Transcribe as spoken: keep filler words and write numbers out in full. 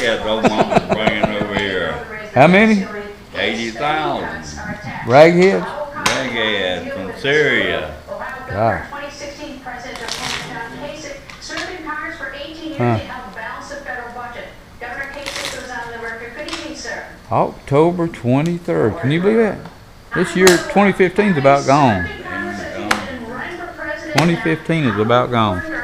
ragheads old mama's bringing over here. How many? eighty thousand. Ragheads? Ragheads from Syria. God. Huh. October twenty-third. Can you believe that? This year, twenty fifteen is about gone. twenty fifteen is about gone.